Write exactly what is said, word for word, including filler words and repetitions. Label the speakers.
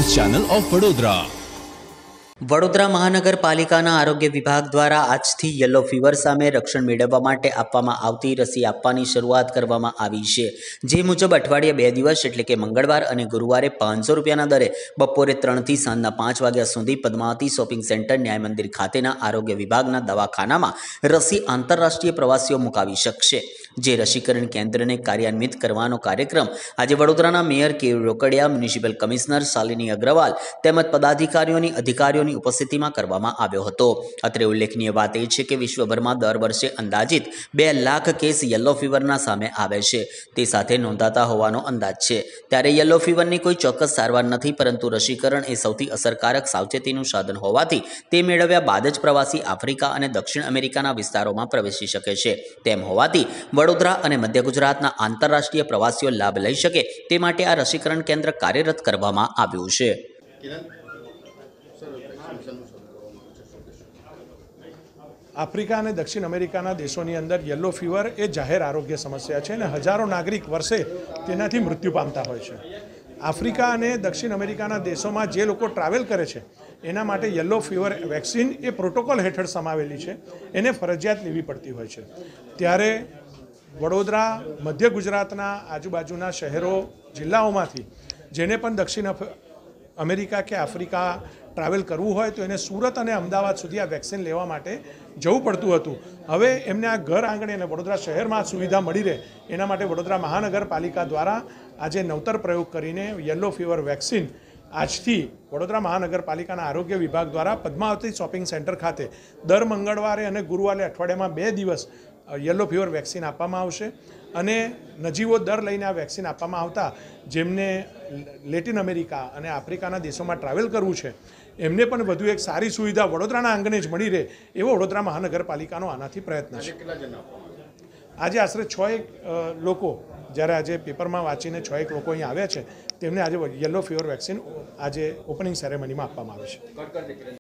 Speaker 1: Channel of Vadodara.
Speaker 2: Vadodara મહાનગરપાલિકાના આરોગ્ય વિભાગ દ્વારા આજથી યલો ફીવર સામે રક્ષણ મેળવવા માટે આપવામાં આવતી રસી આપવાની શરૂઆત કરવામાં આવી છે। જે મુજબ અઠવાડિયે બે દિવસ એટલે કે મંગળવાર અને ગુરુવારે પાંચસો રૂપિયાના દરે બપોરે ત્રણથી સાંજના પાંચ વાગ્યા સુધી પદ્માવતી શોપિંગ સેન્ટર ન્યાય મંદિર ખાતેના આરોગ્ય વિભાગના દવાખાનામાં રસી આંતરરાષ્ટ્રીય પ્રવાસીઓ મુકાવી શકશે। જે રસીકરણ કેન્દ્રને કાર્યાન્વિત કરવાનો કાર્યક્રમ આજે વડોદરાના mayor K Rokadiya, municipal commissioner Shalini Agrawal તેમજ પદાધિકારીઓની અધિકારીઓની ઉપસ્થિતિમાં કરવામાં આવ્યો હતો। અત્રે ઉલ્લેખનીય વાત એ છે કે વિશ્વભરમાં દર વર્ષે અંદાજિત બે લાખ કેસ યલો ફીવરના સામે આવે છે, તે સાથે નોંધાતા હોવાનો અંદાજ છે। ત્યારે યલો ફીવરની કોઈ ચોક્કસ સારવાર નથી, પરંતુ રસીકરણ એ સૌથી અસરકારક સાવચેતીનું સાધન હોવાથી તે મેળવ્યા બાદ જ પ્રવાસી આફ્રિકા અને દક્ષિણ અમેરિકાના વિસ્તારોમાં પ્રવેશી શકે છે। તેમ હોવાથી વડોદરા અને મધ્ય ગુજરાતના આંતરરાષ્ટ્રીય પ્રવાસીઓ લાભ લઈ શકે તે માટે આ રસીકરણ કેન્દ્ર કાર્યરત કરવામાં આવ્યું છે।
Speaker 3: आफ्रिका और दक्षिण अमेरिका देशों अंदर येलो फीवर ए जाहिर आरोग्य समस्या है ने हजारों नागरिक वर्षे तेनाथी मृत्यु पामता होय छे। आफ्रिका और दक्षिण अमेरिका देशों में जे लोग ट्रावेल करे छे एना माटे येलो फीवर वेक्सिन ए प्रोटोकॉल हेठळ समावेली छे, एने फरजियात लेवी पड़ती होय छे। त्यारे वडोदरा मध्य गुजरातना आजुबाजुना शहरों जिल्लाओमांथी जेने पण दक्षिण अमेरिका के आफ्रिका ट्रावेल करवू होय तो एने सूरत और अमदावाद सुधी आ वेक्सिन लेवा माटे जवुं पड़तुं हतुं। हवे एमने आ घर आंगणे ने वडोदरा शहर में सुविधा मळी रहे एना माटे वडोदरा महानगरपालिका द्वारा आजे नवतर प्रयोग करीने येलो फीवर वेक्सिन आजथी वडोदरा महानगरपालिकाना आरोग्य विभाग द्वारा पद्मावती शॉपिंग सेंटर खाते दर मंगळवारे अने गुरुवारे अठवाडियामां बे दिवस येलो फीवर वेक्सिन आपवामां आवशे અને નજીવો દર લઈને આ વેક્સિન આપવામાં આવતા જેમને લેટિન અમેરિકા અને આફ્રિકાના દેશોમાં ટ્રાવેલ કરવું છે એમને પણ વધુ એક સારી સુવિધા વડોદરાના આંગણે જ મળી રહે એવો વડોદરા મહાનગરપાલિકાનો આનાથી પ્રયત્ન છે। આજે આશરે છ એક લોકો જ્યારે આજે પેપરમાં વાંચીને છ એક લોકો અહીં આવ્યા છે તેમને આજે યલો ફીવર વેક્સિન આજે ઓપનિંગ સેરેમનીમાં આપવામાં આવે છે।